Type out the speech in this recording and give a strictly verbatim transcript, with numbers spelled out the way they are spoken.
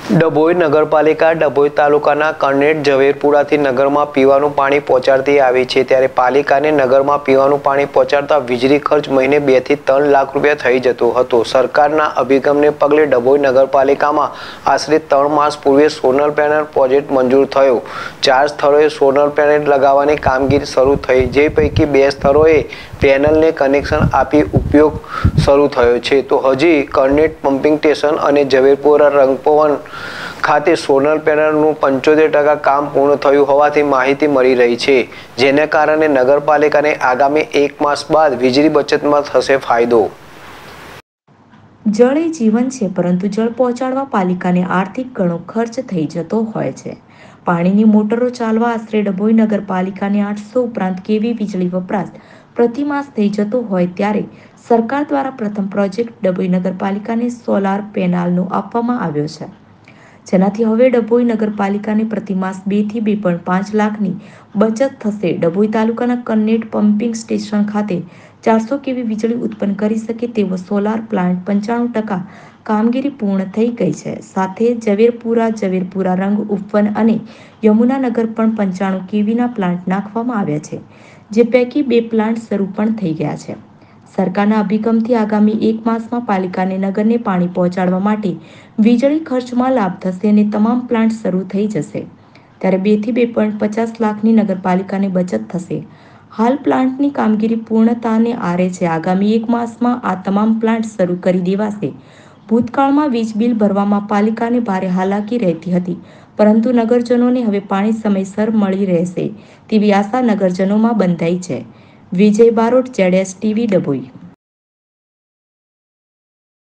ડભોઈ નગરપાલિકા ડભોઈ તાલુકાના કણેટ ઝવેરપુરાથી નગરમાં પીવાનું પાણી પહોંચાડતી આવી છે, ત્યારે પાલિકાને નગરમાં પીવાનું પાણી પહોંચાડતા વીજળી ખર્ચ મહિને બે થી ત્રણ લાખ રૂપિયા થઈ જતો હતો। સરકારના અભિગમને પગલે ડભોઈ નગરપાલિકામાં આશરે ત્રણ માસ પૂર્વે સોલર પેનલ પ્રોજેક્ટ મંજૂર થયો। ચાર સ્થળોએ સોલર પેનલ લગાવવાની કામગીરી શરૂ થઈ, જે પૈકી બે સ્થળોએ પેનલને કનેક્શન આપી ઉપયોગ શરૂ થયો છે, તો હજી કણેટ પમ્પિંગ સ્ટેશન અને ઝવેરપુરા રંગપવન ખાતે સોલર પેનલનું પંચોતેર ટકા કામ પૂર્ણ થયું હોવાથી માહિતી મળી રહી છે, જેને કારણે નગરપાલિકાને આગામી એક માસ બાદ વીજળી બચતમાં થશે ફાયદો। જળ એ જીવન છે, પરંતુ જળ પહોંચાડવા પાલિકાને આર્થિક ઘણો ખર્ચ થઈ જતો હોય છે। પાણીની મોટરો ચાલવા આશરે ડભોઈ નગરપાલિકાને આઠસો ઉપરાંત કેવી વીજળી વપરાશ પ્રતિ માસ થઈ જતો હોય, ત્યારે સરકાર દ્વારા પ્રથમ પ્રોજેક્ટ ડભોઈ નગરપાલિકાને સોલાર પેનલનો આપવામાં આવ્યો છે, જેનાથી હવે ડભોઈ નગરપાલિકાને પ્રતિ માસ બે થી બે પોઈન્ટ પાંચ લાખની બચત થશે। ડભોઈ તાલુકાના કણેટ પમ્પિંગ સ્ટેશન ખાતે ચારસો કેવી વીજળી ઉત્પન્ન કરી શકે તેવો સોલાર પ્લાન્ટ પંચાણું ટકા કામગીરી પૂર્ણ થઈ ગઈ છે। સાથે ઝવેરપુરા, ઝવેરપુરા રંગ ઉપવન અને યમુનાનગર પણ પંચાણું કેવીના પ્લાન્ટ નાખવામાં આવ્યા છે, જે પૈકી બે પ્લાન્ટ શરૂ પણ થઈ ગયા છે। સરકારના અભિગમથી આગામી એક માસમાં પાલિકાને નગરને પાણી પહોંચાડવા માટે વીજળી ખર્ચમાં લાભ થશે અને તમામ પ્લાન્ટ શરૂ થઈ જશે, ત્યારે બે થી બે પોઈન્ટ પચાસ લાખની નગરપાલિકાને બચત થશે। હાલ પ્લાન્ટની કામગીરી પૂર્ણતાને આરે છે। આગામી એક માસમાં આ તમામ પ્લાન્ટ શરૂ કરી દેવાશે। ભૂતકાળમાં વીજ બિલ ભરવામાં પાલિકાને ભારે હાલાકી રહેતી હતી, પરંતુ નગરજનોને હવે પાણી સમયસર મળી રહેશે તેવી આશા નગરજનોમાં બંધાઈ છે। Vijay Barot, Z S TV, Dabhoi.